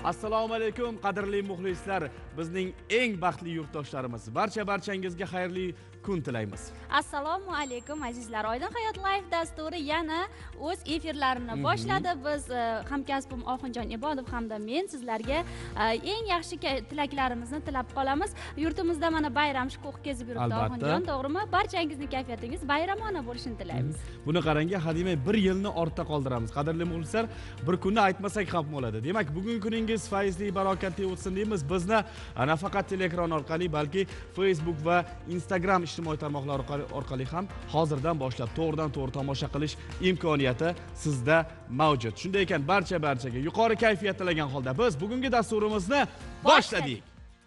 Assalomu alaykum qadrli muxlislar, bizning eng baxtli yurtdoshlarimiz. Barchangizga xayrli kun tilaymiz. Assalomu alaykum azizlar. Oydin hayot live dasturi yana o'z efirlarini boshladi. Biz hamkasbim Oxunjon Ibodov hamda men sizlarga eng yaxshi tilaklarimizni tilab qolamiz. Yurtimizda mana bayram shukuh kezib yuribdi Oxunjon, to'g'rimi? Barchangizning kayfiyatingiz bayramona bo'lishini tilaymiz. Buni qarang, hademay bir yilni ortda qoldiramiz. Qadrli muxlislar, bir kunni aytmasak ham bo'ladi. Demak, bugungi kuningiz fayzli, barokatli o'tsin deymiz. Bizni nafaqat teleekran orqali, balki Facebook va Instagram ijtimoiy tarmoqlar orqali ham hozirdan boshlab to'g'ridan-to'g'ri tomosha qilish imkoniyati sizda mavjud. Shunday ekan, barchaga yuqori kayfiyat tilagan holda biz bugungi dasturimizni boshladik.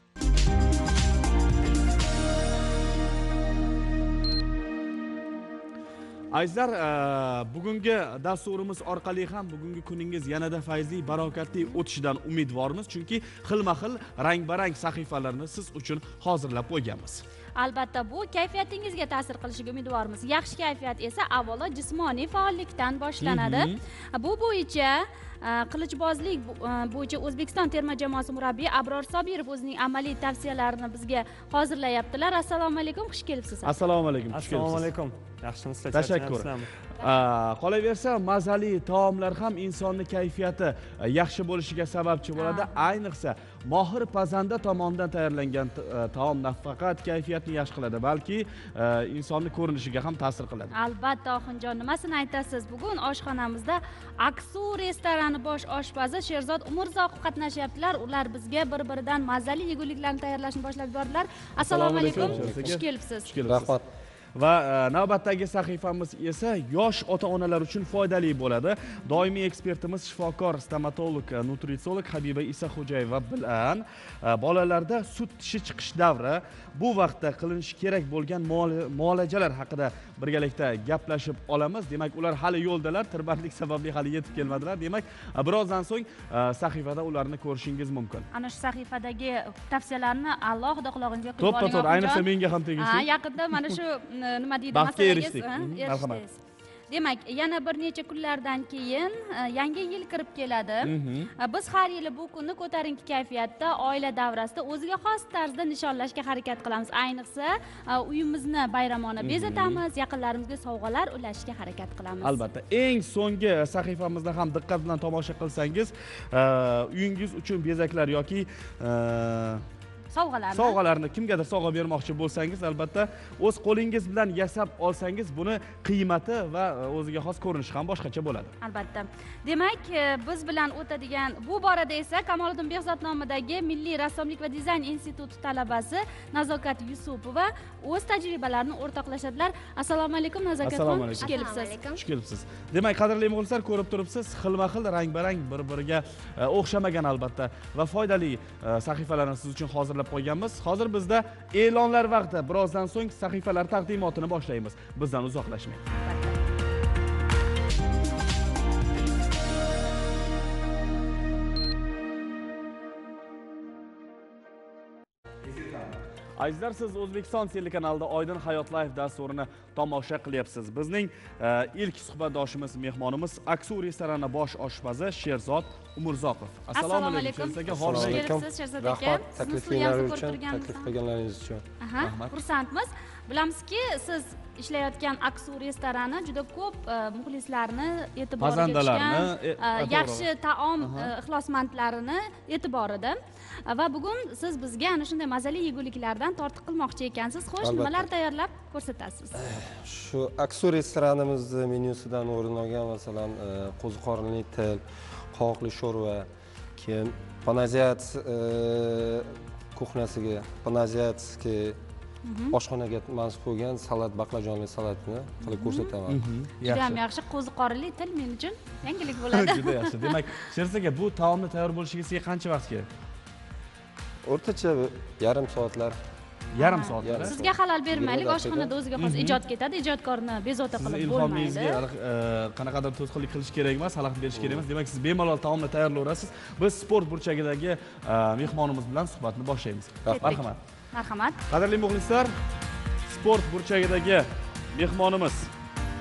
Azizlar, bugungi dasturimiz orqali ham bugungi kuningiz yanada fayzli, barokatli o'tishidan umidvormiz, chunki xilma-xil, rang-barang sahifalarni siz uchun hozirlab qo'yganmiz. Albatta, bu kayfiyatingizga ta'sir qilishiga umidvormiz. Yaxshi kayfiyat esa avvalo jismoniy faollikdan boshlanadi. Bu bo'yicha qilichbozlik bo'yicha O'zbekiston terma jamoasi murabbiyi Abror Sobirov o'zining amaliy tavsiyalarini bizga hozirlayaptilar. Assalomu alaykum, xush kelibsiz. Assalomu alaykum, xush kelibsiz. Assalomu alaykum. Yaxshimisizlar? Tashakkur. Qolaversa, mazali taomlar ham insonning kayfiyati yaxshi bo'lishiga sababchi bo'ladi. Ayniqsa mohir pazanda tomonidan tayyorlangan taom nafaqat kayfiyatni yaxshi qiladi, balki insonning ko'rinishiga ham ta'sir qiladi. Albatta, Oxunjon, nimasini aytasiz? Bugun oshxonamizda Aksu restorani bosh oshpazi Sherzod Umurzoqov qatnashyaptilar. Ular bizga bir-biridan mazali yeguliklarni tayyorlashni boshlab yubordilar. Assalomu alaykum. Xush kelibsiz. Rahmat. Va navbatdagi sahifamiz esa yosh ota-onalar uchun foydali bo'ladi. Doimiy ekspertimiz shifokor, stomatolog, nutritsiolog Habiba Isaxo'jayeva bilan bolalarda sut tishi chiqish davri, bu vaqtda qilinishi kerak bo'lgan muolajalar haqida birgalikda gaplashib olamiz. Demak, ular hali yo'ldalar, tirbandlik sababli hali yetib kelmadilar. Demak, birozdan so'ng sahifada ularni ko'rishingiz mumkin. Ana shu sahifadagi tavsiyalarni alohida qulog'ingizga quyib oling. To'ppa-to'g'ri, ayniqsa menga ham tegishli. Yaqinda mana shu nima deydi, baxtga erishdik. Marhamat. Demak, yana bir necha kunlardan keyin yangi yil kirib keladi. Biz har yili bu kunni ko'tarinki kayfiyatda, oila davrasida o'ziga xos tarzda nishonlashga harakat qilamiz. Ayniqsa, uyimizni bayramona bezatamiz, yaqinlarimizga sovg'alar ulashishga harakat qilamiz. Albatta, eng so'nggi sahifamizda ham diqqat bilan tomosha qilsangiz, uyingiz uchun bezaklar yoki sovg'alarni kimgadir sovg'a bermoqchi bo'lsangiz, albatta o'z qo'lingiz bilan yasab olsangiz, buni qiymati va o'ziga xos ko'rinishi ham boshqacha bo'ladi. Albatta. Demak, biz bilan o'tadigan bu borada esa Kamoliddin Behzod nomidagi Milliy rassomlik va dizayn instituti talabasi Nazokat Yusupova o'z tajribalarini o'rtoqlashadilar. Assalomu alaykum Nazokatxon, xush kelibsiz. Xush kelibsiz. Demak, qadrli muxlislar, ko'rib turibsiz, xilma-xil, rang-barang, bir-biriga o'xshamagan albatta va foydali sahifalarni siz uchun hozirlab qo'yganmiz. Hozir bizda e'lonlar vaqti. Birozdan so'ng sahifalar taqdimotini boshlaymiz. Bizdan uzoqlashmang. Azizlar, siz O'zbekiston telekanalida Oydin hayot live dasturini tomosha qilyapsiz. Bizning ilk suhbatdoshimiz, mehmonimiz Aksu restorani bosh oshpazi Sherzod Umurzoqov. Assalomu alaykum. Xush kelibsiz Sherzod aka. Rahmat, takliflaringiz uchun, taklif qilganlaringiz uchun. Xursandmiz. Bilamizki, siz ishlayotgan Aksu restorani juda ko'p muxlislarni e'tiboriga tushgan, yaxshi taom ixlosmandlarini e'tiborida. Va bugun siz bizga ana shunday mazali yeguliklardan tortiq qilmoqchi ekansiz. Xo'sh, nimalar tayyorlab ko'rsatasiz? Shu Aksu restoranimizning menyusidan o'rin olgan, masalan, qo'ziqorinli til, qovoqli sho'rva, keyin panaziat kuxnyasiga, panaziatskiy oshxonaga mansub bo'lgan salat, baqlajonli salatni qilib ko'rsataman. Juda ham yaxshi. Qo'ziqorinli til men uchun yangilik bo'ladi. Juda yaxshi. Demak, Sherzod aka, bu taomni tayyor bo'lishiga sizga qancha vaqt kerak? O'rtacha yarim soatlar. Yarim soat. Sizga xalal bermaylik, oshxonada o'ziga xos ijod ketadi, ijodkorni bezovta qilib bo'lmaydi. Ilhomingizga qanaqadir to'sqinlik qilish kerak emas, xalaqit berish kerak emas. Demak, siz bemalol taomni tayyorlayverasiz. Biz sport burchagidagi mehmonimiz bilan suhbatni boshlaymiz. Marhamat. Marhamat. Qadrli muxlislar, sport burchagidagi mehmonimiz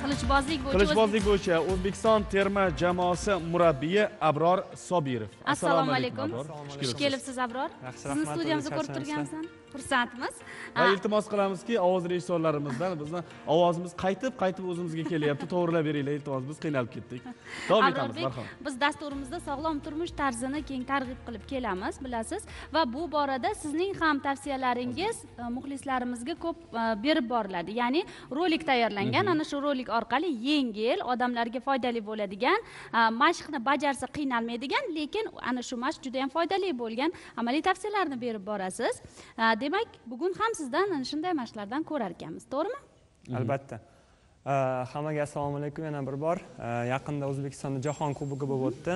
qilichbozlik bo'yicha O'zbekiston terma jamoasi murabbiyi Abror Sobirov. Assalomu alaykum. Xush kelibsiz Abror. Sizni studiyamizda ko'rib turganman. Xursandmiz. Va iltimos qilamizki, ovoz rejissyorlarimizdan bizni ovozimiz qaytib o'zimizga kelyapti. To'g'rilab beringlar, iltimos, biz qiynalib ketdik. Davom etamiz, marhamat. Biz dasturimizda sog'lom turmush tarzini keng targ'ib qilib kelamiz, bilasiz, va bu borada sizning ham tavsiyalaringiz muxlislarimizga ko'p berib boriladi. Ya'ni rolik tayyorlangan, ana shu rolik orqali yengil, odamlarga foydali bo'ladigan, mashqni bajarsa qiynalmaydigan, lekin ana shu mashq juda ham foydali bo'lgan amaliy tavsiyalarni berib borasiz. Demak, bugun ham sizdan shunday mashqlardan ko'rar ekanmiz, to'g'rimi? Albatta. Hammaga assalomu alaykum yana bir bor. Yaqinda O'zbekistonda Jahon kubogi bo'lib o'tdi.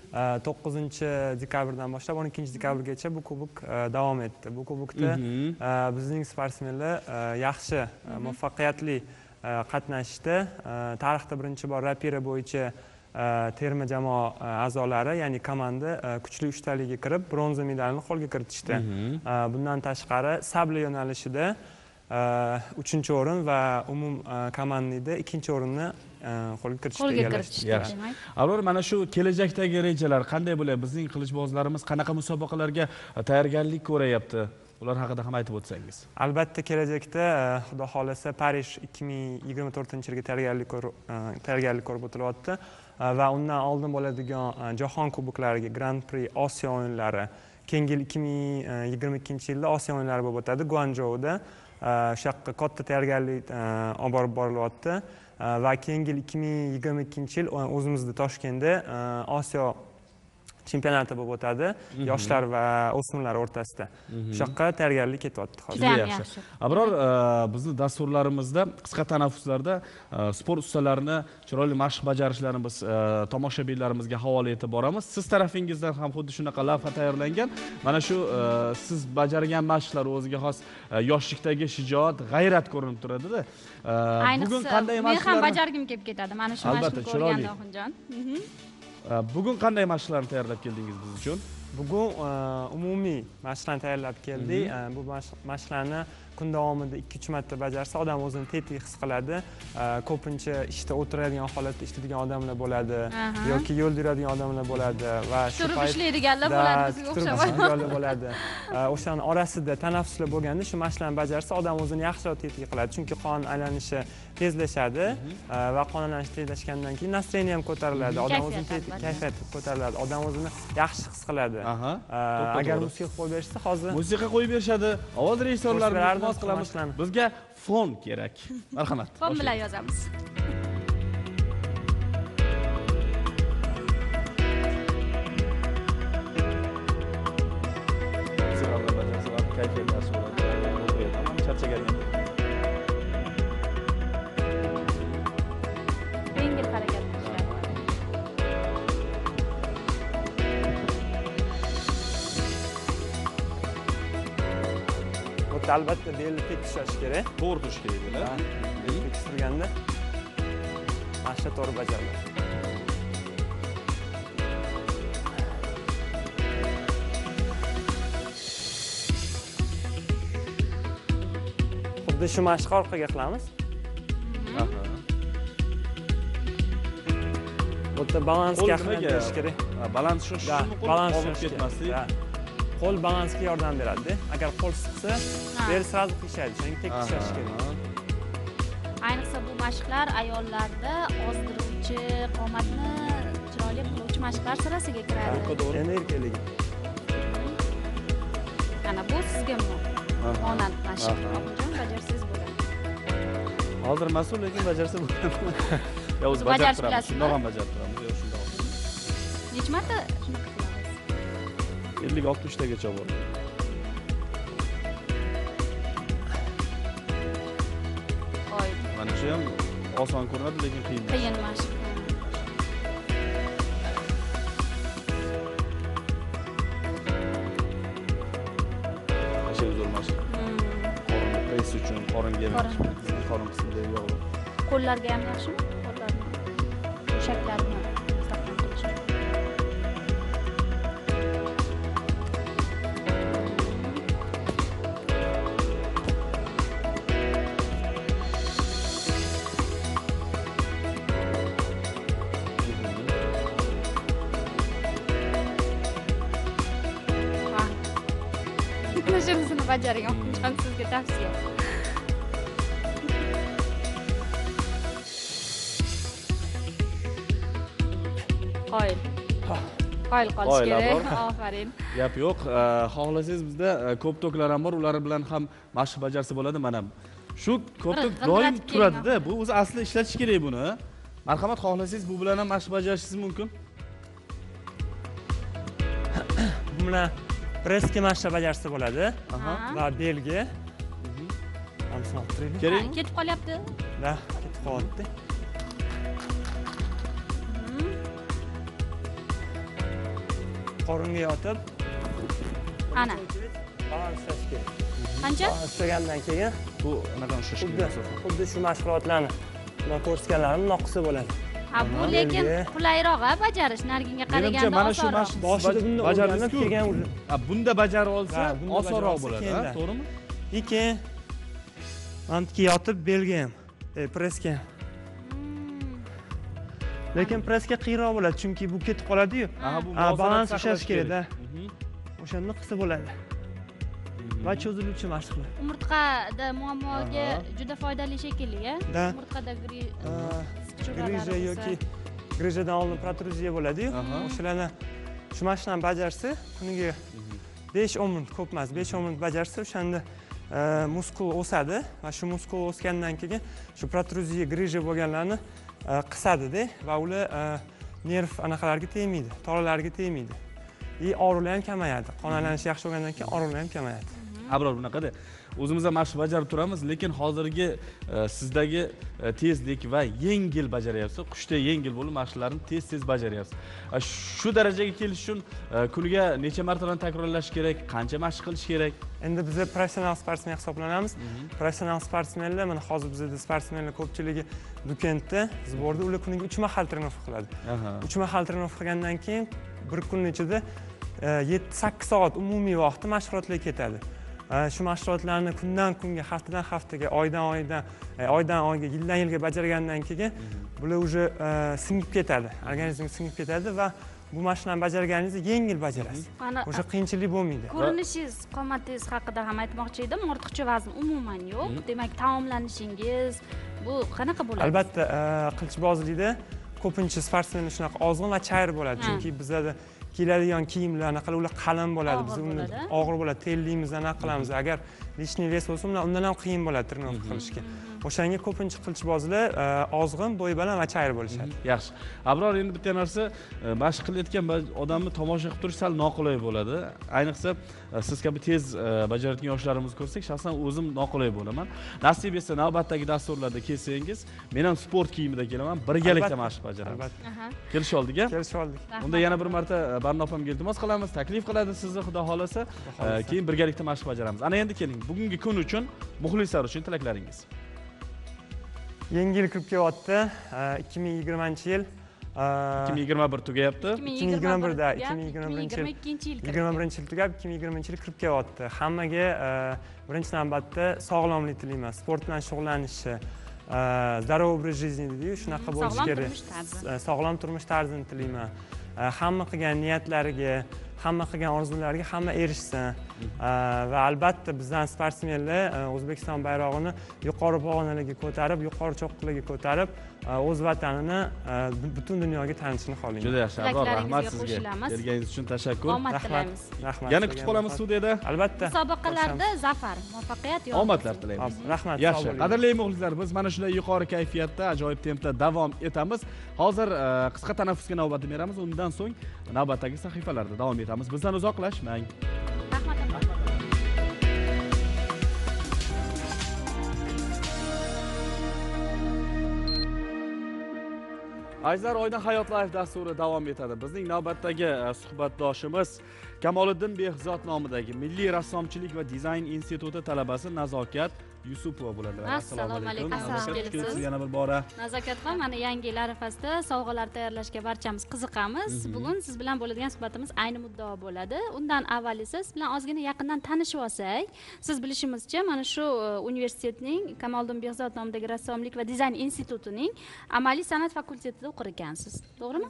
9-dekabrdan boshlab 12-dekabrgacha bu kubok davom etdi. Bu kubokda bizning sportsmenlar yaxshi, muvaffaqiyatli qatnashdi. Tarixda birinchi bor rapira bo'yicha terma jamoa a'zolari, ya'ni komanda kuchli uchtaligiga kirib, bronza medalini qo'lga kiritishdi. Bundan tashqari sabli yo'nalishida 3-o'rin va umum komandada 2-o'rinni qo'lga kiritishdi. Yaxshi. Abror, mana shu kelajakdagi rejalar qanday bo'ladi? Bizning qilichbozlarimiz qanaqa musobaqalarga tayyorgarlik ko'rayapti? Ular haqida ham aytib o'tsangiz. Albatta, kelajakda Xudo xolasa Parij 2024-yilga tayyorgarlik ko'rib o'tilyapti va undan oldin bo'ladigan Jahon kuboklariga, Grand Prix, Osiyo o'yinlari, keyingi 2022-yilda Osiyo o'yinlari bo'lib o'tadi Guanzhouda. O'sha yoqqa katta tayyorgarlik olib borib borilyapti va keyingi 2022-yil o'zimizda Toshkentda Osiyo chempionati bo'lib o'tadi, yoshlar va o'smirlar o'rtasida. O'sha yoqqa tayyorgarlik ketyapti hozir. Juda yaxshi. Abror, bizni dasturlarimizda qisqa tanaffuslarda sport ustalarini chiroyli mashq bajarishlarini biz tomoshabinlarimizga havola etib boramiz. Siz tarafingizdan ham xuddi shunaqa lavha tayyorlangan. Mana shu siz bajargan mashqlar o'ziga xos yoshlikdagi shijoat, g'ayrat ko'rinib turadi-da. Bugun qanday mashqlar? Men ham bajargim kelib ketadi. Mana shu mashqni ko'rganda Oxunjon. Bugun qanday mashqlarni tayyorlab keldingiz biz uchun? Bugun umumiy mashqlarni tayyorlab keldik. Bu mashqlarni kun davomida 2-3 marta bajarsa odam o'zini tetik his qiladi. Ko'pincha ishda o'tiradigan holatda ishlaydigan odamlar bo'ladi yoki yo'lda yuradigan odamlar bo'ladi va shu payt ishlaydiganlar bo'ladi, bizga o'xshamaydi bo'ladi. O'shaning orasida tanaffuslar bo'lganda shu mashqlarni bajarsa odam o'zini yaxshiroq tetik qiladi, chunki qon aylanishi tezlashadi va qon aylanishi tezlashgandan keyin nastroyeniya ham ko'tariladi, odam o'zini kayfiyati ko'tariladi, odam o'zini yaxshi his qiladi. Agar musiqa qo'yib berishsa, hozir musiqa qo'yib berishadi, ovoz rejissyorlari qilamiz. Bizga fon kerak. Marhamat. Fon bilan yozamiz. Yengil harakat qilishadi. Albatta belni tek tutish kerak. To'g'ri tutish kerak bo'ladi. Belni tek turganda mashq to'g'ri bajariladi. Xuddi shu mashq orqaga qilamiz. Bu yerda balansga ahamiyat berish kerak. Balans shu olib ketmaslik. Qo'l balansga yordam beradi. Agar qo'l siqsa, bel sразу qiyshaydi. Shuning tek tishlash kerak. Ayniqsa bu mashqlar ayollarda ozdiruvchi, qomatni chiroyli qiluvchi mashqlar sirasiga kiradi. Endi erkaklarga. Ana bu sizga monand mashq. Oxunjon, bajarsangiz bo'ladi. Hozir mas'ul, lekin bajarsa bo'ladi. Yo, o'zi bajarib turamiz. Shundoq ham bajarib turamiz. Yo, shundoq. Necha marta 50-60 tagacha bor. Mana shu ham oson ko'rinadi, lekin qiyin. Qiyin mashq. Ashyo zo'r mashq. Qorin press uchun, qoringa qorin qismida yog'li. Qo'llarga ham yaxshimi? Qo'llarni mushaklarini mustahkam qilish uchun. bajaring, Oqinjon, sizga tavsiya. Qoyil. Qoyil qolish kerak. Ofarin. Gap yo'q. Xohlasangiz bizda ko'p toklar ham bor, ular bilan ham mashq bajarsa bo'ladi. Mana shu ko'p tok doim turadi-da. Bu o'zi asli ishlatish kerak buni. Marhamat, xohlasangiz bu bilan ham mashq bajarishingiz mumkin. Bu bilan pressga mashq bajarsa bo'ladi. Va belgi. Kerakmi? Ketib qolyapti. Da, ketib qolyapti. Qoringa yotib. Ana. Balanslash kerak. Qancha? Balanslagandan keyin Bu anaqa ushlash kerak. xuddi shu mashg'ulotlarni bundan ko'rsatganlarim noqisi bo'ladi. Ha, bu lekin qulayroq-a bajarish, nariginga qaraganda mana shu osonroq. mashq Boshida bundan o'rganib kelgan bunda bajarib olsa osonroq bo'ladi, to'g'rimi? Keyin mantga yotib belga ham, pressga ham. Lekin pressga qiyinroq bo'ladi, chunki bu ketib qoladi-yu. Balans ushlash kerak-da. O'shanda qilsa bo'ladi. Va cho'ziluvchi mashqlar. Umurtqada muammoga juda foydali shekilli-a? Umurtqada grija yoki grijadan oldin protruziya bo'ladi-yu. O'shalarni shu mashqlarni bajarsa, kuniga 5-10 minut, ko'p emas, 5-10 minut bajarsa, o'shanda muskul o'sadi va shu muskul o'sgandan keyin shu protruziya, grija bo'lganlarni qisadi-da va ular nerv anaqalarga tegmaydi, tolalarga tegmaydi. Og'riqlar ham kamayadi. Qon aylanishi yaxshi bo'lgandan keyin og'riqlar ham kamayadi. Abror, bunaqada o'zimiz ham mashq bajarib turamiz, lekin hozirgi sizdagi tezlik va yengil bajaryapsiz. Qushday yengil bo'lib mashqlarni tez-tez bajaryapsiz. Shu darajaga kelish uchun kuniga necha martadan takrorlash kerak, qancha mashq qilish kerak? Endi biz professional sportsmen hisoblanamiz. Professional sportsmenlar, mana hozir bizda sportsmenlar ko'pchiligi Dukentda, zborda ular kuniga 3 mahal trenovka qiladi. 3 mahal trenovka qilgandan keyin bir kun ichida 7-8 soat umumiy vaqti mashg'ulotlarga ketadi. Shu mashg'ulotlarni kundan kunga, haftadan haftaga, oydan oyga, yildan yilga bajargandan keyin bular уже singib ketadi, organizmga singib ketadi va bu mashqlarni bajarganingizda yengil bajarasiz. O'sha qiyinchilik bo'lmaydi. Ko'rinishingiz, qomatingiz haqida ham aytmoqchi edim. Ortiqcha vazn umuman yo'q. Demak, taomlanishingiz bu qanaqa bo'ladi? Albatta, qilichbozlikda ko'pincha sportsmenlar shunaqa ozg'in va chayir bo'ladi, chunki bizda kiyiladigan kiyimlar anaqa ular qalin bo'ladi, biz uni og'ir bo'ladi, telligimizdan anaqa qilamiz. Agar lishniy ves bo'lsa, undan ham qiyin bo'ladi trenovka qilishga. O'shanga ko'pincha qilichbozlar ozg'in, bo'yi baland va chayir bo'lishadi. Yaxshi. Abror, endi bitta narsa, mashq qilayotgan odamni tomosha qilib turish sal noqulay bo'ladi. Ayniqsa siz kabi tez bajarayotgan yoshlarimizni ko'rsak, shaxsan o'zim noqulay bo'laman. Nasib etsa navbatdagi dasturlarda kelsangiz, men ham sport kiyimida kelaman, birgalikda mashq bajaramiz. Kelishib oldik-a? Kelishib oldik. Unda yana bir marta Barno opamga iltimos qilamiz, taklif qiladi sizni, xudo xolasa, keyin birgalikda mashq bajaramiz. Ana endi keling, bugungi kun uchun, muxlislar uchun tilaklaringiz. Yangi yil kirib kelyapti. 2020-yil 2021 tugayapti. 2021da 2021-yil tugab 2020-yil kirib kelyapti. Hammaga birinchi navbatda sog'lomlik tilayman. Sport bilan shug'ullanishi, здоровый образ жизни deydi, shunaqa bo'lishi kerak. Sog'lom turmush tarzini tilayman. Hamma qilgan niyatlariga, hamma qilgan orzulariga hamma erishsin. Va albatta bizdan sportsmenlar O'zbekiston bayrog'ini yuqori pog'onalarga ko'tarib, yuqori cho'qqilarga ko'tarib, o'z vatanini butun dunyoga tanitishni xohlayman. Juda yaxshi, Abror, rahmat sizga. Kelganingiz uchun tashakkur. Omad tilaymiz. Rahmat. Yana kutib qolamiz studiyada. Albatta. Musobaqalarda zafar, muvaffaqiyat yo'q. Omadlar tilaymiz. Rahmat. Yaxshi. Qadrli muxlislar, biz mana shunday yuqori kayfiyatda, ajoyib tempda davom etamiz. Hozir qisqa tanaffusga navbat beramiz. Undan so'ng navbatdagi sahifalarda davom etamiz. Bizdan uzoqlashmang. Rahmat. Azizlar, Oydin Hayot Life dasturi davom etadi. Bizning navbatdagi suhbatdoshimiz Kamoliddin Behzod nomidagi Milliy rassomchilik va dizayn instituti talabasi Nazokat Yusupova bo'ladi. Assalomu alaykum. Siz yana bir bora. Nazokatxon, mana yangi yil arafasida sovg'alar tayyorlashga barchamiz qiziqamiz. Bugun siz bilan bo'ladigan suhbatimiz ayni muddao bo'ladi. Undan avval esa siz bilan ozgina yaqindan tanishib olsak, siz bilishimizcha, mana shu universitetning Kamoliddin Behzod nomidagi rassomlik va dizayn institutining amaliy san'at fakultetida o'qir ekansiz. To'g'rimi? Albatta.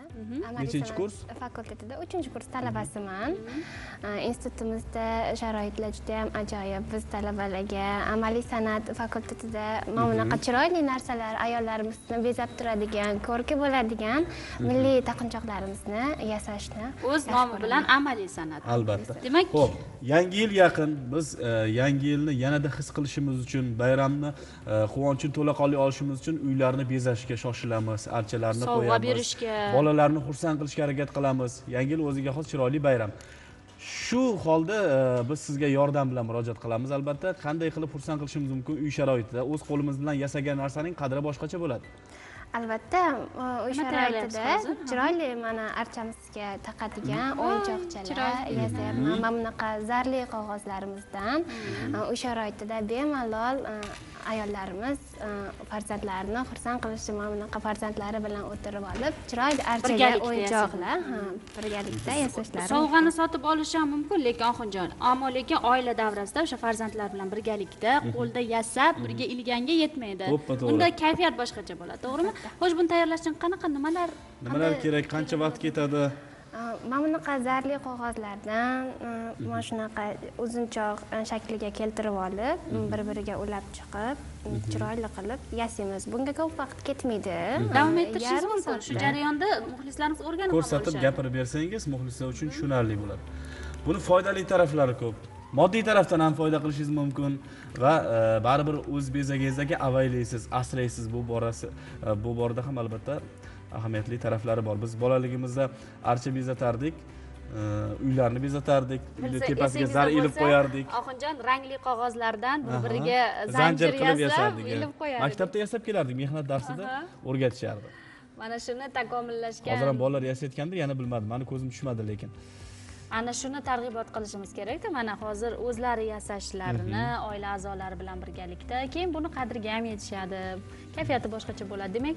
Nechinchi kurs? Fakultetida 3-kurs talabasiman. Institutimizda sharoitlar juda ham ajoyib. Biz talabalarga amaliy san'at fakultetida mana bunaqa chiroyli narsalar, ayollarimizni bezab turadigan, ko'rki bo'ladigan milliy taqinchoqlarimizni yasashni o'z nomi bilan amaliy san'at. Albatta. Demak, xo'p, yangi yil yaqin. Biz yangi yilni yanada his qilishimiz uchun, bayramni quvonchini to'laqonli olishimiz uchun uylarni bezashga shoshilamiz, archalarni qo'yamiz. Sovg'a berishga, bolalarni xursand qilishga harakat qilamiz. Yangi yil o'ziga xos chiroyli bayram. Shu holda biz sizga yordam bilan murojaat qilamiz. Albatta, qanday qilib xursand qilishimiz mumkin uy sharoitida? O'z qo'limiz bilan yasagan narsaning qadri boshqacha bo'ladi. Albatta, uy sharoitida chiroyli mana archamizga taqadigan o'yinchoqchalar yasayapman. Mana bunaqa zarli qog'ozlarimizdan uy sharoitida bemalol ayollarimiz farzandlarini xursand qilishi, mana bunaqa farzandlari bilan o'tirib olib, chiroyli archaga o'yinchoqlar birgalikda yasashlari. Sovg'ani sotib olish ham mumkin, lekin Oxunjon, ammo lekin oila davrasida o'sha farzandlar bilan birgalikda qo'lda yasab, birga ilganga yetmaydi. Unda kayfiyat boshqacha bo'ladi, to'g'rimi? Xo'sh, buni tayyorlash uchun qanaqa nimalar kerak, qancha vaqt ketadi? Mana bunaqa zarli qog'ozlardan mana shunaqa uzunchoq shakliga keltirib olib, bir-biriga ulab chiqib, chiroyli qilib yasaymiz. Bunga ko'p vaqt ketmaydi. Davom ettirishingiz mumkin. Shu jarayonda muxlislarimiz o'rganib ko'rsatib gapirib bersangiz, muxlislar uchun tushunarli bo'ladi. Buni foydali taraflari ko'p. Moddiy tarafdan ham foyda qilishingiz mumkin va baribir o'z bezagingizdagi avaylaysiz, asraysiz. Bu borada ham albatta ahamiyatli taraflari bor. Biz bolaligimizda archa bezatardik, uylarni bezatardik, uyni tepasiga zar ilib qo'yardik. Oxunjon rangli qog'ozlardan bir-biriga zanjir yasab, ilib qo'yardik. Maktabda yasab kelardik, mehnat darsida o'rgatishardi. Mana shuni takomillashgan. Hozir ham bolalar yasayotganda yana bilmadim, meni ko'zim tushmadi lekin. Ana shuni targ'ibot qilishimiz kerak-da. Mana hozir o'zlari yasashlarini oila a'zolari bilan birgalikda, keyin buni qadriga ham yetishadi. Kayfiyati boshqacha bo'ladi. Demak,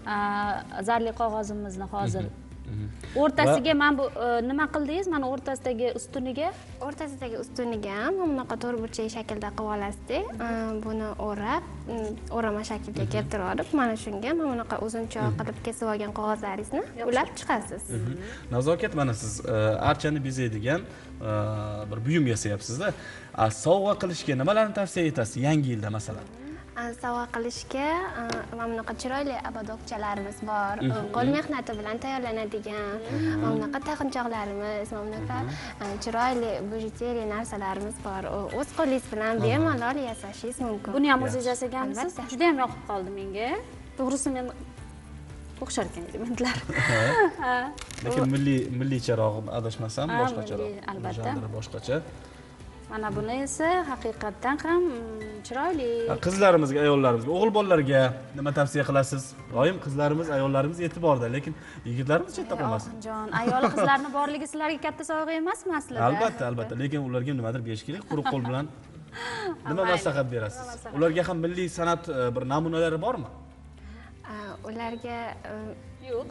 zarli qog'ozimizni hozir o'rtasiga mana bu nima qildingiz? Mana o'rtasidagi ustuniga? O'rtasidagi ustuniga ham bunaqa to'rtburchak shaklda qilib olasiz. Buni o'rab, o'rama shaklga keltirib olib, mana shunga mana bunaqa uzunchoq qilib kesib olgan qog'ozlaringizni ulab chiqasiz. Nazokat, mana siz archani bezaydigan bir buyum yasayapsiz-da. Sovg'a qilishga nimalarni tavsiya etasiz yangi yilda masalan? Sovg'a qilishga mana bunaqa chiroyli abadokchalarimiz bor. Qo'l mehnati bilan tayyorlanadigan mana bunaqa taqinchoqlarimiz, mana bunaqa chiroyli bijuteriya narsalarimiz bor. O'z qo'lingiz bilan bemalol yasashingiz mumkin. Buni ham o'zingiz yasaganmisiz? Juda ham yoqib qoldi menga. To'g'risi men o'xshar ekan elementlar. Lekin milliy charog'i adashmasam boshqacharoq. Albatta. Boshqacha. Mana buni esa haqiqatdan ham chiroyli. Qizlarimizga, ayollarimizga, o'g'il bolalarga nima tavsiya qilasiz? Doim qizlarimiz, ayollarimiz e'tiborda, lekin yigitlarimiz chetda qolmasin. Oxunjon, ayol qizlarni borligi sizlarga katta sovg'a emasmi aslida? Albatta, lekin ularga nimadir berish kerak, quruq qo'l bilan. Nima maslahat berasiz? Ularga ham milliy san'at bir namunalari bormi? Ularga yo'q,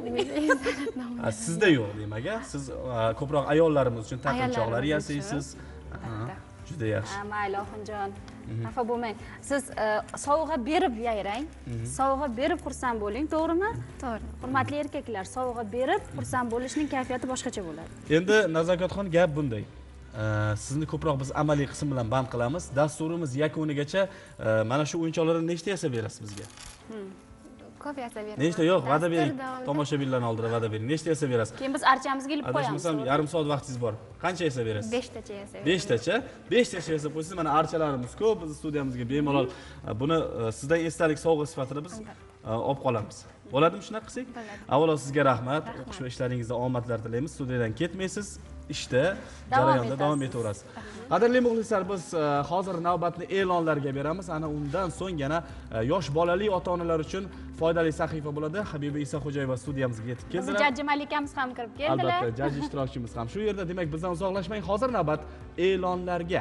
sizda yo'q demak-a? Siz ko'proq ayollarimiz uchun taqinchoqlar yasaysiz. Juda yaxshi. Mayli Oxunjon. Xafa bo'lmang. Siz sovg'a berib yayrang. Sovg'a berib xursand bo'ling, to'g'rimi? To'g'ri. Hurmatli erkaklar, sovg'a berib xursand bo'lishning kayfiyati boshqacha bo'ladi. Endi Nazokatxon, gap bunday. Sizni ko'proq biz amaliy qism bilan band qilamiz. Dasturimiz yakunigacha mana shu o'yinchoqlarni nechta yasab berasiz bizga? Ko'p yasab beraman. Nechta? Yo'q, va'da bering. Tomoshabinlarning oldida va'da bering. Nechta yasab berasiz? Keyin biz archamizga ilib qo'yamiz. Adashmasam yarim soat vaqtingiz bor. Qancha yasab berasiz? 5 tacha yasab. 5 tacha? 5 tacha yasab qo'ysangiz, mana archalarimiz ko'p, biz studiyamizga bemalol buni sizdan esdalik sovg'a sifatida biz olib qolamiz. Bo'ladimi shunaqa qilsak? Avvalo sizga rahmat. O'qish va ishlaringizda omadlar tilaymiz. Studiyadan ketmaysiz. Ishda jarayonda davom etaverasiz. Qadrli muxlislar, biz hozir navbatni e'lonlarga beramiz. Ana undan so'ng yana yosh bolali ota-onalar uchun foydali sahifa bo'ladi. Habiba Isaxo'jayeva studiyamizga yetib keldilar. Jajji Malikamiz ham kirib keldilar. Albatta, jajji ishtirokchimiz ham shu yerda. Demak, bizdan uzoqlashmang. Hozir navbat e'lonlarga.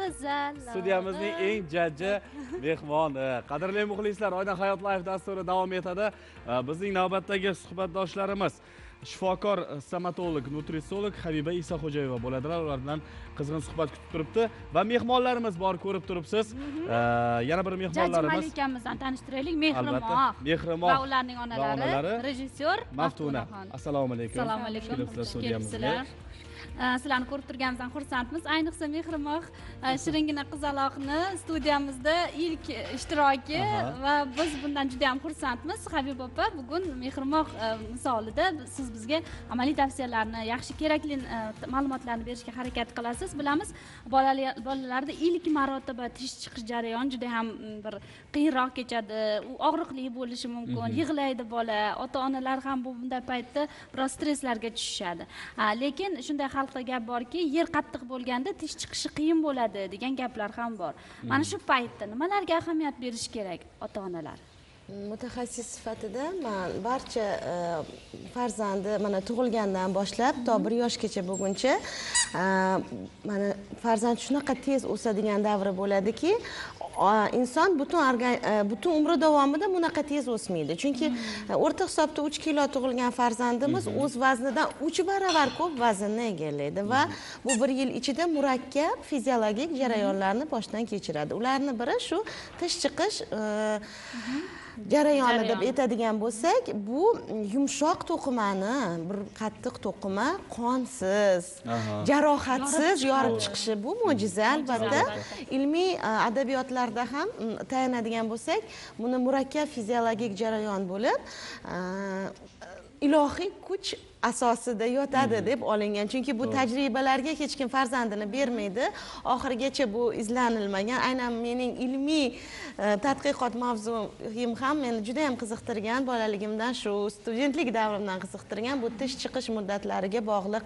go'zal. Studiyamizning eng jajji mehmoni. Qadrli muxlislar, Oydin Hayot Live dasturi davom etadi. Bizning navbatdagi suhbatdoshlarimiz shifokor, stomatolog, nutrisolog Habiba Isaxo'jayeva bo'ladilar. Ular bilan qizg'in suhbat kutib turibdi va mehmonlarimiz bor, ko'rib turibsiz. Yana bir mehmonlarimiz. Jajji malikamizdan tanishtiraylik. Mehrimoh Mehrimoh va ularning onalari rejissyor Maftuna. Assalomu alaykum. Assalomu alaykum. Xush kelibsizlar. Sizlarni ko'rib turganimizdan xursandmiz. Ayniqsa Mehrimoh shiringina qizaloqni studiyamizda ilk ishtiroki va biz bundan juda ham xursandmiz. Habiba opa, bugun Mehrimoh misolida siz bizga amaliy tavsiyalarni, yaxshi kerakli ma'lumotlarni berishga harakat qilasiz. Bilamiz, bolalarda ilk marotaba tish chiqish jarayoni juda ham bir qiyinroq kechadi. U og'riqli bo'lishi mumkin, yig'laydi bola. Ota-onalar ham bunday paytda biroz stresslarga tushishadi. Lekin shunday xalqda gap borki, yer qattiq bo'lganda tish chiqishi qiyin bo'ladi degan gaplar ham bor. Mana shu paytda nimalarga ahamiyat berish kerak ota-onalar? Mutaxassis sifatida men barcha farzandi mana tug'ilgandan boshlab to 1 yoshgacha bo'lguncha mana farzand shunaqa tez o'sadigan davri bo'ladiki, inson butun umri davomida bunaqa tez o'smaydi. Chunki o'rta hisobda 3 kilo tug'ilgan farzandimiz o'z vaznidan 3 baravar ko'p vaznni egallaydi va bu 1 yil ichida murakkab fiziologik jarayonlarni boshdan kechiradi. Ularning biri shu tish chiqish jarayoni deb aytadigan bo'lsak, bu yumshoq to'qimani, bir qattiq to'qima qonsiz, jarohatsiz yorib chiqishi bu mo'jiza albatta. Ilmiy adabiyotlarda ham tayanadigan bo'lsak, buni murakkab fiziologik jarayon bo'lib, ilohiy kuch asosida yotadi deb olingan. Chunki bu tajribalarga hech kim farzandini bermaydi. Oxirigacha bu izlanilmagan. Aynan mening ilmiy tadqiqot mavzuim ham meni juda ham qiziqtirgan, bolaligimdan shu studentlik davrimdan qiziqtirgan bu tish chiqish muddatlariga bog'liq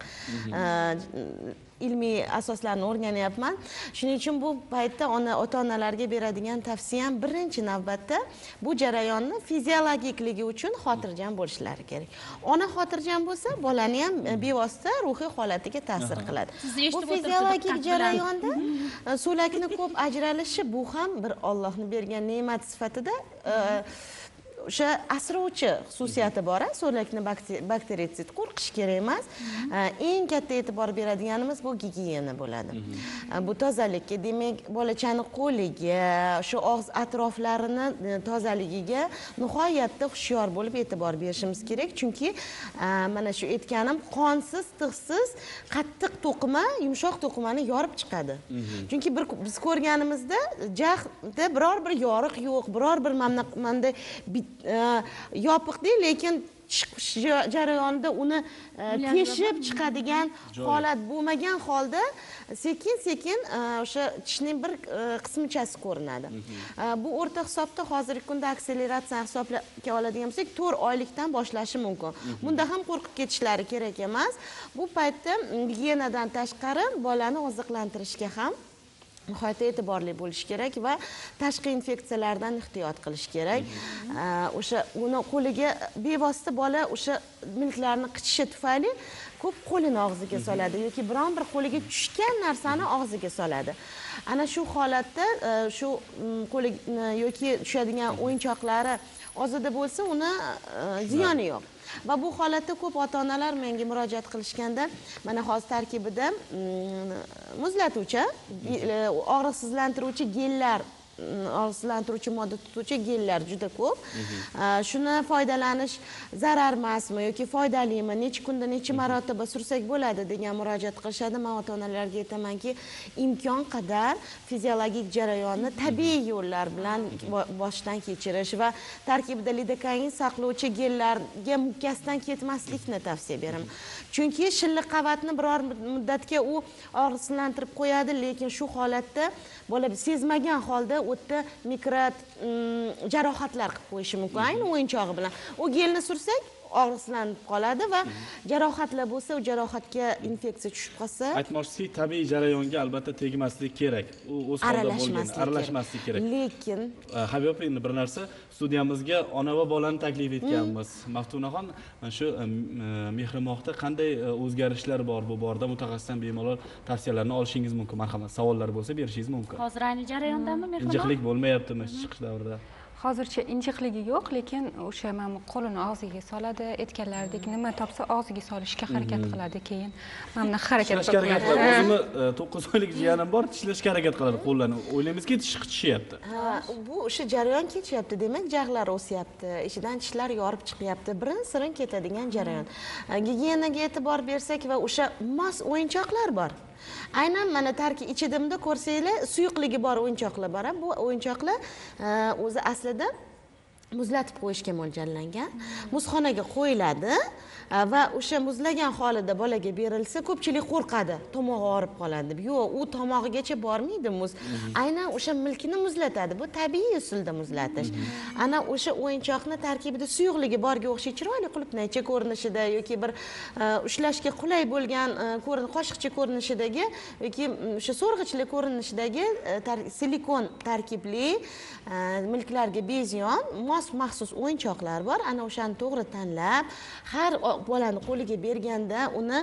ilmiy asoslarni o'rganyapman. Shuning uchun bu paytda ota-onalarga beradigan tavsiyam birinchi navbatda bu jarayonni fiziologikligi uchun xotirjam bo'lishlari kerak. Ona xotirjam bo'lsa, bolani ham bevosita ruhiy holatiga ta'sir qiladi. Bu fiziologik jarayonda so'lakni ko'p ajralishi bu ham bir Allohning bergan ne'mat sifatida o'sha asrovchi xususiyati bor. So'lakni bakteritsid qo'rqish kerak emas. Eng katta e'tibor beradiganimiz bu gigiyena bo'ladi. Bu tozalikka, demak, bolachani qo'liga, shu og'iz atroflarini tozaligiga nihoyatda hushyor bo'lib e'tibor berishimiz kerak. Chunki mana shu aytganim qonsiz, tig'siz, qattiq to'qima, yumshoq to'qimani yorib chiqadi. Chunki biz ko'rganimizda jag'da biror bir yoriq yo'q, biror bir mana yopiqdi, lekin chiqish jarayonida uni teshib chiqadigan holat bo'lmagan holda sekin-sekin o'sha tishning bir qismichasi ko'rinadi. Bu o'rta hisobda hozirgi kunda akseleratsiyani hisobga oladigan bo'lsak, 4 oylikdan boshlashi mumkin. Bunda ham qo'rqib ketishlari kerak emas. Bu paytda gigiyenadan tashqari bolani oziqlantirishga ham nihoyatda e'tiborli bo'lish kerak va tashqi infeksiyalardan ehtiyot qilish kerak. O'sha uni qo'liga bevosita bola o'sha milklarni qichishi tufayli ko'p qo'lini og'ziga soladi yoki biron bir qo'liga tushgan narsani og'ziga soladi. Ana shu holatda shu qo'li yoki tushadigan o'yinchoqlari ozida bo'lsa, uni ziyoni yo'q. Va bu holatda ko'p ota-onalar menga murojaat qilishganda, mana hozir tarkibida muzlatuvchi, og'riqsizlantiruvchi gellar, og'riqsizlantiruvchi modda tutuvchi gellar juda ko'p. Shuni foydalanish zarar emasmi yoki foydalimi, necha kunda necha marotaba sursak bo'ladi degan murojaat qilishadi. Men ota-onalarga aytamanki, imkon qadar fiziologik jarayonni tabiiy yo'llar bilan boshdan kechirish va tarkibida lidokain saqlovchi gellarga mukkasidan ketmaslikni tavsiya beraman. Chunki shilliq qavatni biror muddatga u og'riqsizlantirib qo'yadi, lekin shu holatda bola sezmagan holda o'tda mikro jarohatlar qilib qo'yishi mumkin. Ayni o'yinchog'i bilan. U gelni sursak, og'riqsizlanib qoladi va jarohatlar bo'lsa, u jarohatga infeksiya tushib qolsa, aytmoqchiki, tabiiy jarayonga albatta tegmaslik kerak. U o'z holida bo'lgan, aralashmaslik kerak. Lekin Habiba opa, endi bir narsa studiyamizga ona va bolani taklif etganmiz. Maftunaxon, shu mehrimoqda qanday o'zgarishlar bor bu borada mutaxassisdan bemalol tavsiyalarni olishingiz mumkin. Marhamat, savollar bo'lsa berishingiz mumkin. Hozir ayni jarayondami mehrimoq? Injiqlik bo'lmayaptimi chiqish davrida? Hozircha injiqligi yo'q, lekin o'sha mana qo'lini og'ziga soladi, aytganlaridek nima topsa og'ziga solishga harakat qiladi, keyin mana harakat qiladi. O'zimni 9 oylik jiyanim bor, tishlashga harakat qiladi qo'llarni. O'ylaymizki, tishi qichishyapti. Bu o'sha jarayon kechyapti, demak jag'lar o'syapti, ichidan tishlar yorib chiqyapti. Birin-sirin ketadigan jarayon. Gigiyenaga e'tibor bersak va o'sha mos o'yinchoqlar bor. Aynan mana tarki ichidimda ko'rsanglar, suyuqligi bor o'yinchoqlar bor. Bu o'yinchoqlar o'zi aslida muzlatib qo'yishga mo'ljallangan. Muzxonaga qo'yiladi va o'sha muzlagan holida bolaga berilsa, ko'pchilik qo'rqadi, tomog'i og'rib qoladi deb. Yo'q, u tomog'igacha bormaydi muz. Aynan o'sha milkini muzlatadi. Bu tabiiy usulda muzlatish. Ana o'sha o'yinchoqni tarkibida suyuqligi borga o'xshaydi, chiroyli qulupnaycha ko'rinishida yoki bir ushlashga qulay bo'lgan qoshiqcha ko'rinishidagi yoki o'sha so'rg'ichli ko'rinishidagi silikon tarkibli milklarga bezyon maxsus o'yinchoqlar bor. Ana o'shani to'g'ri tanlab, har bolani qo'liga berganda uni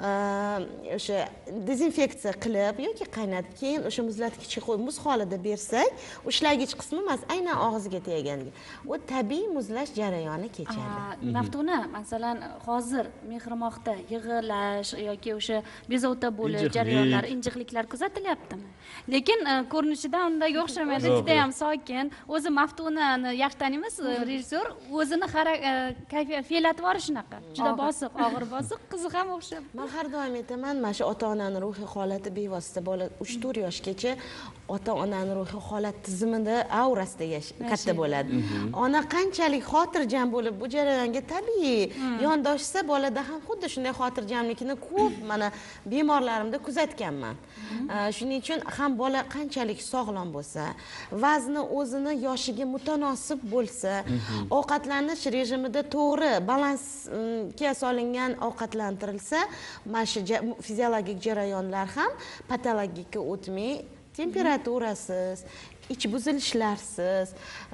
o'sha dezinfeksiya qilib yoki qaynatib, keyin o'sha muzlatgichga qo'yib muz holida bersak, ushlagich qismi emas, aynan og'ziga tegganiga. U tabiiy muzlash jarayoni kechadi. Maftuna, masalan, hozir mehrimoqda yig'lash yoki o'sha bezovta bo'lish jarayonlari, injiqliklar kuzatilyaptimi? Lekin ko'rinishidan unday o'xshamaydi, juda ham sokin. O'zi Maftunani yaxshi taniymiz, rejissyor o'zini kayfiyat fe'l atvori shunaqa. Juda bosiq, og'ir bosiq, qizi ham o'xshab. Men har doim aytaman, mana shu ota-onaning ruhiy holati bevosita bola 3-4 yoshgacha ota-onaning ruhiy holat tizimida aurasida katta bo'ladi. Ona qanchalik xotirjam bo'lib bu jarayonga tabiiy yondoshsa, bolada ham xuddi shunday xotirjamlikni ko'p mana bemorlarimda kuzatganman. Shuning uchun ham bola qanchalik sog'lom bo'lsa, vazni o'zini yoshiga mutanosib bo'lsa, ovqatlanish rejimida to'g'ri balansga solingan ovqatlantirilsa, mana shu fiziologik jarayonlar ham patologikka o'tmay, temperaturasiz, ich buzilishlarsiz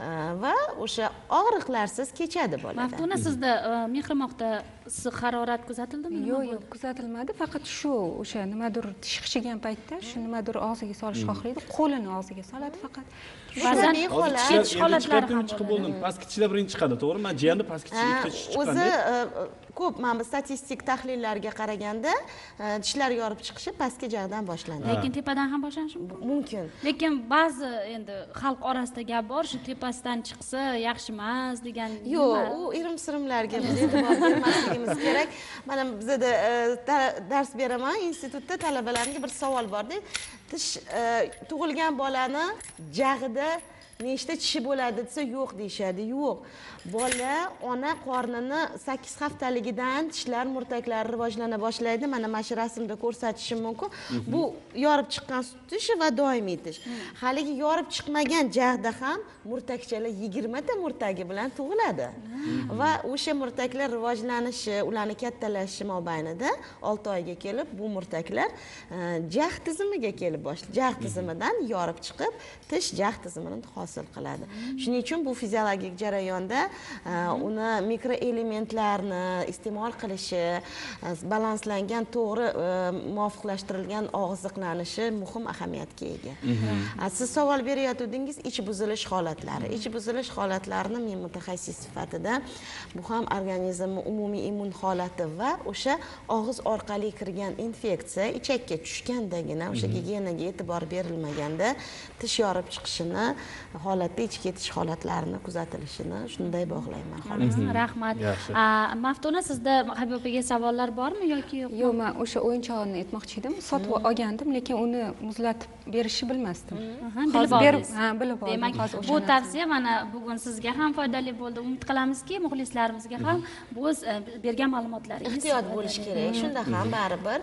va o'sha og'riqlarsiz kechadi bolada. Maftuna, sizda mehrimoqda issiq harorat kuzatildimi? Yo'q, kuzatilmadi. Faqat shu o'sha nimadir tish qichigan paytda shu nimadir og'ziga solish xohlaydi, qo'lini og'ziga soladi faqat. Ba'zan ketish holatlari ham chiqib bo'ldim. Pastki tishlar birinchi chiqadi, to'g'rimi? Men jiyanda pastki tishga chiqqanda o'zi ko'p mana bu statistik tahlillarga qaraganda tishlar yorib chiqishi pastki jag'dan boshlanadi. Lekin tepadan ham boshlanishi mumkin. Lekin ba'zi endi xalq orasida gap bor, shu tepasidan chiqsa yaxshi emas degan. Yo'q, u irim-sirimlarga biz e'tibor bermasligimiz kerak. Mana bizda dars beraman, institutda talabalarga bir savol borda, tish tug'ilgan bolani jag'ida nechta tishi bo'ladi desa, yo'q deyishadi. Yo'q. Bola ona qornini 8 haftaligidan tishlar, murtaklari rivojlana boshlaydi. Mana shu rasmda ko'rsatishim mumkin. Bu yorib chiqqan tish va doimiy tish. Haligi yorib chiqmagan jag'da ham murtakchalar 20 ta murtagi bilan tug'iladi. Va o'sha murtaklar rivojlanishi, ularning kattalashishi mobaynida 6 oyga kelib bu murtaklar jag' tizimiga kelib boshlaydi. Jag' tizimidan yorib chiqib, tish jag' tizimini hosil qiladi. Shuning uchun bu fiziologik jarayonda uni mikroelementlarni iste'mol qilishi, balanslangan, to'g'ri muvofiqlashtirilgan og'ziqlanishi muhim ahamiyatga ega. Siz savol berayotgandingiz, ich buzilish holatlari. Ich buzilish holatlarini men mutaxassis sifatida bu ham organizmning umumiy immun holati va o'sha og'iz orqali kirgan infeksiya ichakka tushgandagina, o'sha gigiyenaga e'tibor berilmaganda tish yorib chiqishini, holatda ich ketish holatlarini kuzatilishini shunday bog'layman. Rahmat. Maftuna, sizda Habiba opaga savollar bormi yoki yo'q? Yo'q, men o'sha o'yinchoqni aytmoqchi edim. Sotib olgandim, lekin uni muzlatib berishni bilmasdim. Bilib oldim. Demak, bu tavsiya mana bugun sizga ham foydali bo'ldi. Umid qilamizki, muxlislarimizga ham bu bergan ma'lumotlaringiz ehtiyot bo'lish kerak. Shunda ham baribir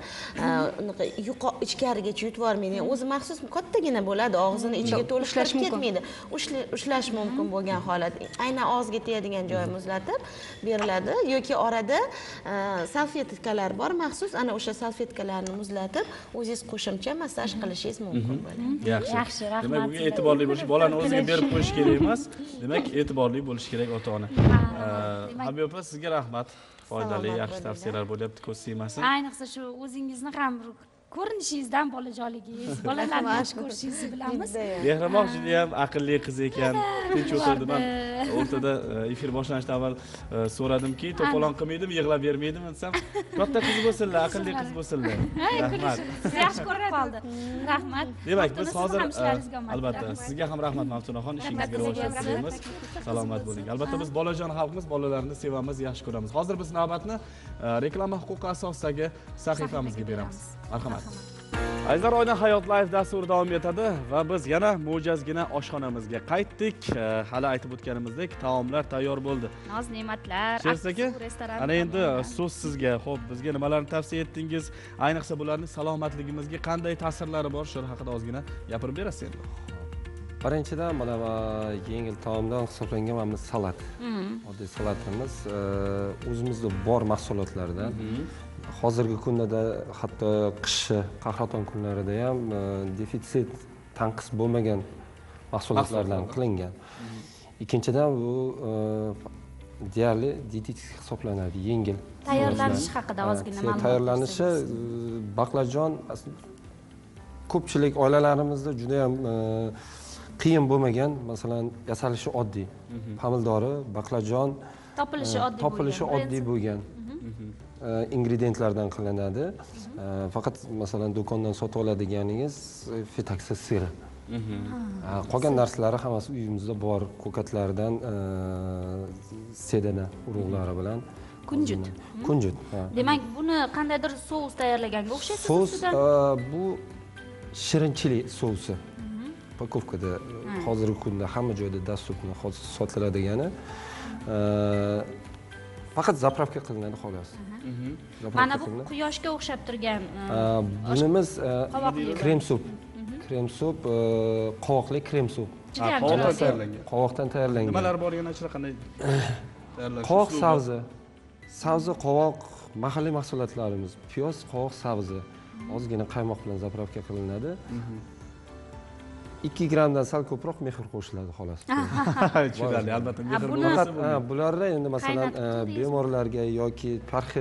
ichkarigacha yutib olmaydi. O'zi maxsus kattagina bo'ladi, og'zini ichiga to'lib ketmaydi. Ushlash mumkin bo'lgan holat. Aynan og'izga tiyadigan joyi muzlatib beriladi yoki orada salfetkalar bor maxsus, ana o'sha salfetkalarni muzlatib o'zingiz qo'shimcha massaj qilishingiz mumkin bo'ladi. Yaxshi, rahmat. Demak, bunga e'tiborli bo'lish, bolani o'ziga berib qo'yish kerak emas. Demak, e'tiborli bo'lish kerak ota-ona. Habiba opa, sizga rahmat. Foydali, yaxshi tavsiyalar bo'lyapti, ko'z siymasin. Ayniqsa shu o'zingizni ham ko'rinishingizdan, bolajonligingiz, bolalarni yaxshi ko'rishingizni bilamiz. Mehrimon juda ham aqlli qiz ekan. Tinch o'tirdi. Men o'rtada efir boshlashdan avval so'radimki, to'polon qilmaydimi, yig'lab bermaydimi desam, katta qiz bo'lsinlar, aqlli qiz bo'lsinlar. Rahmat. Sizni yaxshi ko'rib qoldi. Rahmat. Demak, biz hozir albatta sizga ham rahmat Maftunaxon, ishingizga rivojlanish tilaymiz. Salomat bo'ling. Albatta biz bolajon xalqimiz, bolalarni sevamiz, yaxshi ko'ramiz. Hozir biz navbatni reklama huquqi asosidagi sahifamizga beramiz. Marhamat. Azizlar, Oyna Hayot Live dasturi davom etadi va biz yana mo'jazgina oshxonamizga qaytdik. Hali aytib o'tganimizdek, taomlar tayyor bo'ldi. Noz ne'matlar, restoran. Ana endi so'z sizga. Xo'p, bizga nimalarni tavsiya etdingiz? Ayniqsa bularning salomatligimizga qanday ta'sirlari bor? Shu haqida ozgina gapirib berasiz endi. Birinchidan mana yengil taomdan hisoblangan mana salat. Oddiy salatimiz o'zimizda bor mahsulotlardan. Hozirgi kunda hatto qish qahraton kunlarida ham defitsit tanqis bo'lmagan mahsulotlardan qilingan. Ikkinchidan bu deyarli dietetik hisoblanadi, yengil. Tayyorlanish haqida ozgina ma'lumot. Tayyorlanishi baqlajon ko'pchilik oilalarimizda juda ham qiyin bo'lmagan, masalan, yasalishi oddiy. Pomidori, baqlajon topilishi oddiy bo'lgan. Ingredientlardan qilinadi. Faqat masalan do'kondan sotib oladiganingiz fetaksi siri. Qolgan narsalari hammasi uyimizda bor, ko'katlardan sedana urug'lari bilan kunjut. Kunjut. Demak, buni qandaydir sous tayyorlaganga o'xshaysiz sous bu shirin chili sousi. Pakovkada hozirgi kunda hamma joyda dostupni sotiladigani. Faqat zapravka qilinadi xolos. Mana bu quyoshga o'xshab turgan bunimiz krem sup. Krem sup, qovoqli krem sup. Qovoqdan tayyorlangan. Qovoqdan tayyorlangan. Nimalar bor yana ichida qanday tayyorlash? Qovoq sabzi. Sabzi, qovoq, mahalliy mahsulotlarimiz. Piyoz, qovoq, sabzi. Ozgina qaymoq bilan zapravka qilinadi. 2 grammdan sal ko'proq mehr qo'shiladi xolos. Tushunarli, albatta mehr bo'lmasa bo'lmaydi. Bularda endi masalan bemorlarga yoki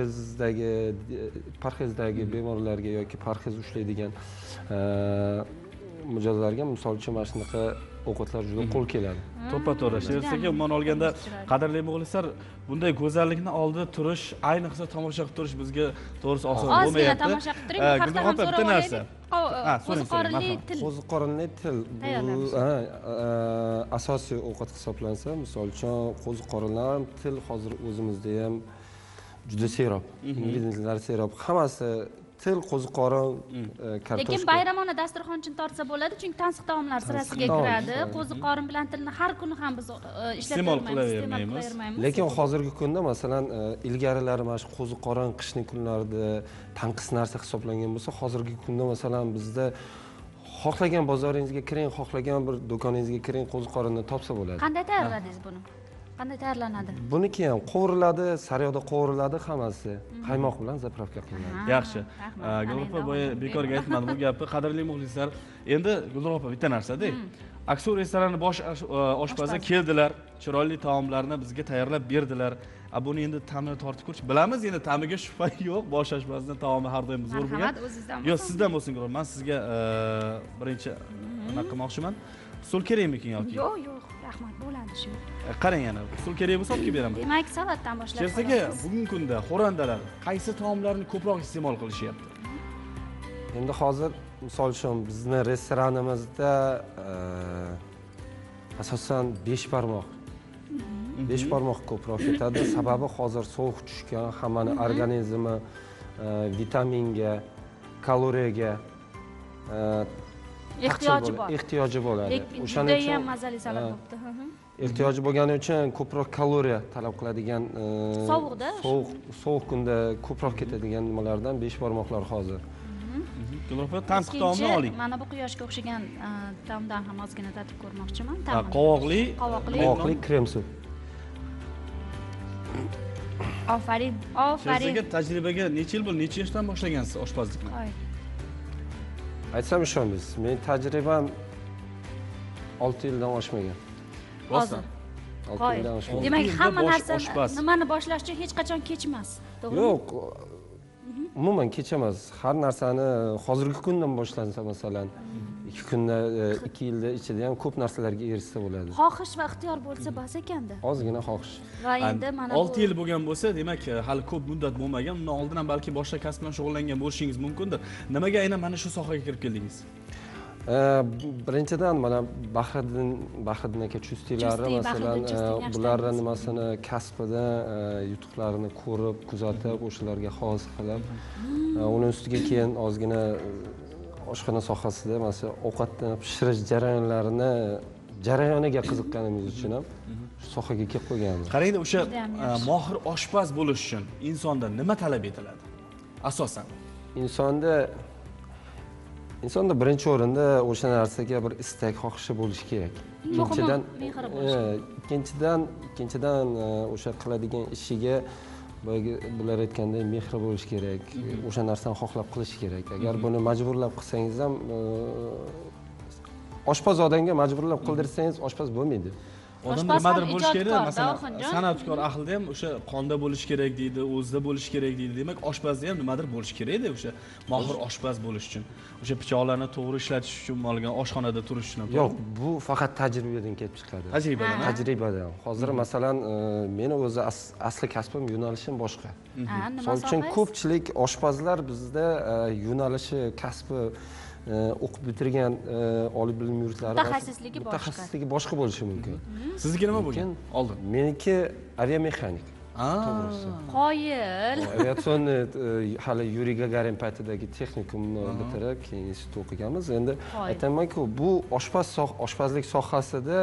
parhezdagi bemorlarga yoki parhez ushlaydigan mijozlarga misol uchun mana shunaqa ovqatlar juda qo'l keladi. To'ppa-to'g'ri. Sherzaka umuman olganda, qadrli muxlislar, bunday go'zallikni oldida turish, ayniqsa tomosha qilib turish bizga to'g'risi oson bo'lmayapti. Ozgina tomosha qilib turing, bu haqda ham so'rab olaylik. Qo'ziqorinli til. Qo'ziqorinli til bu asosiy ovqat hisoblansa, misol uchun qo'ziqorinlar til hozir o'zimizda ham juda serob. Ingredientlar serob. Hammasi til, qo'ziqorin, kartoshka. Lekin bayramona dasturxon uchun tortsa bo'ladi, chunki tansiq taomlar sirasiga kiradi. Qo'ziqorin bilan tilni har kuni ham biz ishlamaymiz. Lekin hozirgi kunda masalan ilgarilari mana shu qo'ziqorin qishning kunlarida tanqis narsa hisoblangan bo'lsa, hozirgi kunda masalan bizda xohlagan bozoringizga kiring, xohlagan bir do'koningizga kiring, qo'ziqorinni topsa bo'ladi. Qanday tayyorladingiz buni? Qanday tayyorlanadi? Buniki ham qovuriladi, sariyog'da qovuriladi hammasi. Qaymoq bilan zapravka qilinadi. Yaxshi. Gulropa bekorga aytmadi bu gapni. Qadrli muxlislar, endi Gulropa bitta narsa-da. Aksu restorani bosh oshpazi keldilar, chiroyli taomlarni bizga tayyorlab berdilar. Buni endi ta'mini tortib ko'rish. Bilamiz, endi ta'miga shubha yo'q. Bosh oshpazning taomi har doim zo'r bo'lgan. Marhamat, o'zingizdan. Yo'q, sizdan bo'lsin Gulropa. Men sizga birinchi nima qilmoqchiman. Usul kerakmikin yoki? Yo'q, yo'q, rahmat, bo'ladi shu. Qarang yana, usul kerak bo'lsa olib kelib beraman. Demak, salatdan boshlab Sherzaka, bugungi kunda xo'randalar qaysi taomlarni ko'proq iste'mol qilishyapti? Endi hozir misol uchun bizni restoranimizda asosan 5 barmoq. 5 barmoq ko'proq ketadi. Sababi hozir sovuq tushgan, hammaning organizmi vitaminga, kaloriyaga ehtiyoji bo'ladi. O'shaning uchun ham mazali salat bo'libdi. Ehtiyoji bo'lgani uchun ko'proq kaloriya talab qiladigan sovuqda, sovuq kunda ko'proq ketadigan nimalardan 5 barmoqlar hozir. Gulropa, tansiq taomni oling. Mana bu quyoshga o'xshagan taomdan ham ozgina tatib ko'rmoqchiman. Qovoqli krem sup. Ofarin, ofarin. Sherzaga tajribaga necha yil bo'ldi? Necha yoshdan boshlagansiz oshpazlikni? Aytsam ishonmaysiz. Men tajribam 6 yildan oshmagan. Hozir. 6 yildan oshmagan. Demak, hamma narsa nimani boshlash uchun hech qachon kech emas. To'g'rimi? Yo'q. Umuman kech emas. Har narsani hozirgi kundan boshlansa, masalan, 2 kunda, 2 yilda ichida ham ko'p narsalarga erishsa bo'ladi. Xohish va ixtiyor bo'lsa bas ekanda. Ozgina xohish. Va endi mana 6 yil bo'lgan bo'lsa, demak, hali ko'p muddat bo'lmagan. Undan oldin ham balki boshqa kasb bilan shug'ullangan bo'lishingiz mumkindir. Nimaga aynan mana shu sohaga kirib keldingiz? Birinchidan mana Bahriddin aka chustiylari, masalan, bularning nimasini kasbida yutuqlarini ko'rib, kuzatib, o'shalarga xos qilib, uning ustiga keyin ozgina oshxona sohasida, masalan, ovqatni pishirish jarayoniga qiziqqanimiz uchun ham shu sohaga kelib qo'yganmiz. Qarangda, o'sha mohir oshpaz bo'lish uchun insonda nima talab etiladi? Asosan insonda birinchi o'rinda o'sha narsaga bir istak, xohishi bo'lishi kerak. Ikkinchidan o'sha qiladigan ishiga bular aytganday mehri bo'lishi kerak. O'sha narsani xohlab qilish kerak. Agar buni majburlab qilsangiz ham oshpaz odamga majburlab qildirsangiz oshpaz bo'lmaydi. Odam nimadir bo'lish kerak, masalan, san'atkor ahlida ham o'sha qonda bo'lish kerak deydi, o'zida bo'lish kerak deydi. Demak, oshpazda ham nimadir bo'lish kerak-da, o'sha mohir oshpaz bo'lish uchun. O'sha pichoqlarni to'g'ri ishlatish uchun bo'lgan oshxonada turish uchun. Yo'q, bu faqat tajribadan kelib chiqadi. Tajribadan. Hozir masalan, meni o'zi asli kasbim, yo'nalishim boshqa. Misol uchun ko'pchilik oshpazlar bizda yo'nalishi, kasbi o'qib bitirgan oliy bilim yurtlari mutaxassisligi boshqa bo'lishi mumkin. Sizniki nima bo'lgan? Oldin. Meniki aviamexanik. To'g'risi. Qoyil. Aviatsionni hali Yuriy Gagarin paytidagi texnikumni bitirib, keyin institut o'qiganmiz. Endi aytamanki, bu oshpazlik sohasida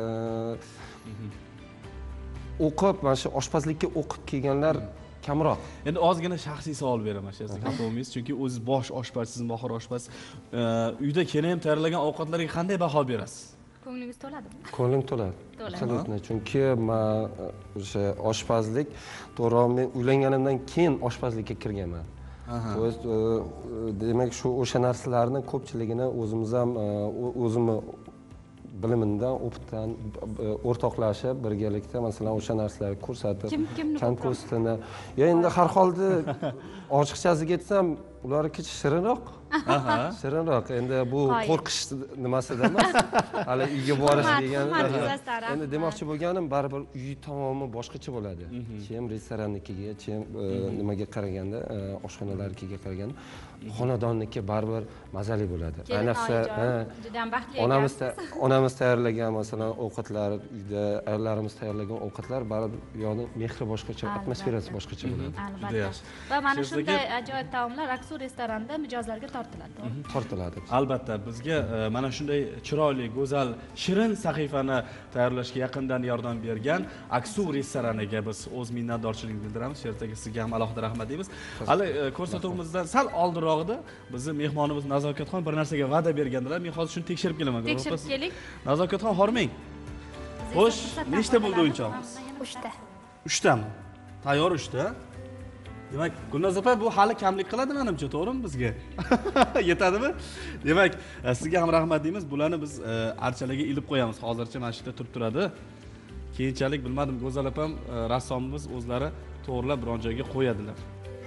o'qib, mana shu oshpazlikka o'qib kelganlar kamroq. Endi ozgina shaxsiy savol beraman, Sherzaga xatomingiz, chunki o'ziz bosh oshpaz, siz mohir oshpaz. Uyda keyin ham tayyorlagan ovqatlarga qanday baho berasiz? Ko'nglingiz to'ladimi? Ko'nglim to'ladi. Absolutно. Chunki men o'sha oshpazlik, to'g'ri, men uylanganimdan keyin oshpazlikka kirganman. Demak, o'sha narsalarni ko'pchiligini o'zimiz ham o'zimni bilimimdan, o'qitdan o'rtoqlashib, birgalikda masalan o'sha narsalarni ko'rsatib, ko'stini. Endi har holda ochiqchasiga aytsam, ularniki shirinroq. Shirinroq. Endi bu qo'rqish nimasida emas. Hali uyga borish deganda. Endi demoqchi bo'lganim, baribir uy tamomi boshqacha bo'ladi. Chem restorannikiga, chem nimaga qaraganda, oshxonalarnikiga qaraganda, xonadonniki baribir mazali bo'ladi. Ayniqsa, juda ham baxtli. Onamiz tayyorlagan masalan ovqatlar, uyda ayollarimiz tayyorlagan ovqatlar baribir yo'ni mehri boshqacha, atmosferasi boshqacha bo'ladi. Juda yaxshi. Va mana shunday ajoyib taomlar Aksu restoranda mijozlarga tortiladi. Albatta, bizga mana shunday chiroyli, go'zal, shirin sahifani tayyorlashga yaqindan yordam bergan Aksu restoraniga biz o'z minnatdorchilik bildiramiz. Sherzaga sizga ham alohida rahmat deymiz. Hali ko'rsatuvimizdan sal oldinroqda bizni mehmonimiz Nazokatxon bir narsaga va'da bergandilar. Men hozir shuni tekshirib kelaman. Tekshirib keling. Nazokatxon, hormang. Xo'sh, nechta bo'ldi o'yinchoqimiz? 3 ta. 3 tami? Tayyor 3 ta. Demak, Gulnoz opa, bu hali kamlik qiladi menimcha, to'g'rimi bizga? Yetadimi? Demak, sizga ham rahmat deymiz. Bularni biz archalarga ilib qo'yamiz. Hozircha mana shu yerda turib turadi. Keyinchalik bilmadim, Go'zal opam, rassomimiz o'zlari to'g'rilab biron joyga qo'yadilar.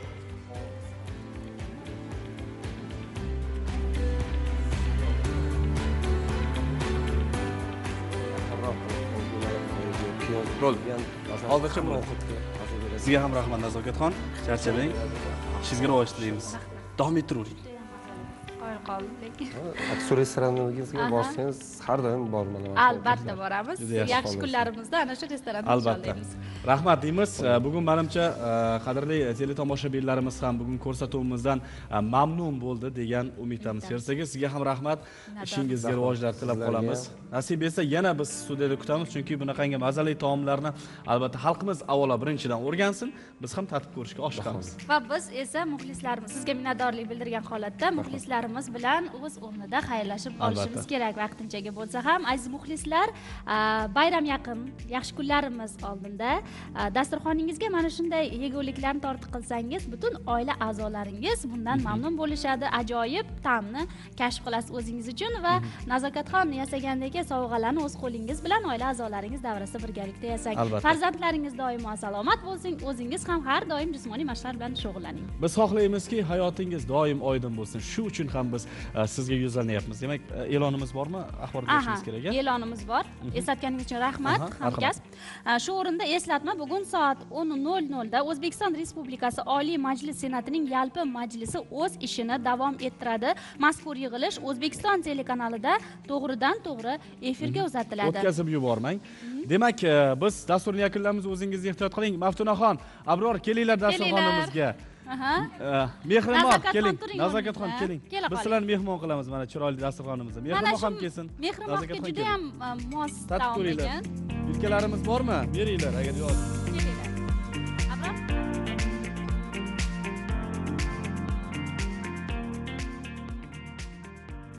Hozircha bu. Sizga ham rahmat Nazokatxon. Charchamang. Ishingizga rivoj tilaymiz. Davom ettiravering. Qo'yib qoldik. Aksu restoraningizga borsangiz har doim borman. Albatta boramiz. Yaxshi kunlarimizda ana shu restoranda nishonlaymiz. Rahmat deymiz. Bugun menimcha qadrli teletomoshabinlarimiz ham bugun ko'rsatuvimizdan mamnun bo'ldi degan umiddamiz. Sherzaga sizga ham rahmat. Ishingizga rivojlar tilab qolamiz. Nasib etsa yana biz studiyada kutamiz, chunki bunaqangi mazali taomlarni albatta xalqimiz avvalo birinchidan o'rgansin, biz ham tatib ko'rishga oshiqamiz. Va biz esa muxlislarimiz, sizga minnatdorlik bildirgan holatda muxlislarimiz bilan o'z o'rnida xayrlashib olishimiz kerak vaqtinchaga bo'lsa ham. Aziz muxlislar, bayram yaqin, yaxshi kunlarimiz oldinda. Dasturxoningizga mana shunday yeguliklarni tortiq qilsangiz, butun oila a'zolaringiz bundan mamnun bo'lishadi. Ajoyib ta'mni kashf qilasiz o'zingiz uchun va Nazokatxon yasagandek sovg'alarni o'z qo'lingiz bilan oila a'zolaringiz davrasida birgalikda yasang. Farzandlaringiz doimo salomat bo'lsin, o'zingiz ham har doim jismoniy mashqlar bilan shug'ullaning. Biz xohlaymizki, hayotingiz doim oydin bo'lsin. Shu uchun ham biz sizga yuzlanyapmiz. Demak, e'lonimiz bormi? Axborot berishimiz kerak. E'lonimiz bor. Eslatganingiz uchun rahmat, hamkasb. Shu o'rinda eslatma, bugun soat 10:00 da O'zbekiston Respublikasi Oliy Majlis Senatining yalpi majlisi o'z ishini davom ettiradi. Mazkur yig'ilish O'zbekiston telekanalida to'g'ridan-to'g'ri efirga uzatiladi. O'tkazib yubormang. Demak, biz dasturni yakunlaymiz. O'zingizni ehtiyot qiling. Maftunaxon, Abror, kelinglar dasturxonimizga. Mehrimon, keling. Nazokatxon, keling. Biz sizlarni mehmon qilamiz mana chiroyli dasturxonimizda. Mehrimon ham kelsin. Mehrimonga juda ham mos taom ekan. Yelkalarimiz bormi? Beringlar agar yo'q.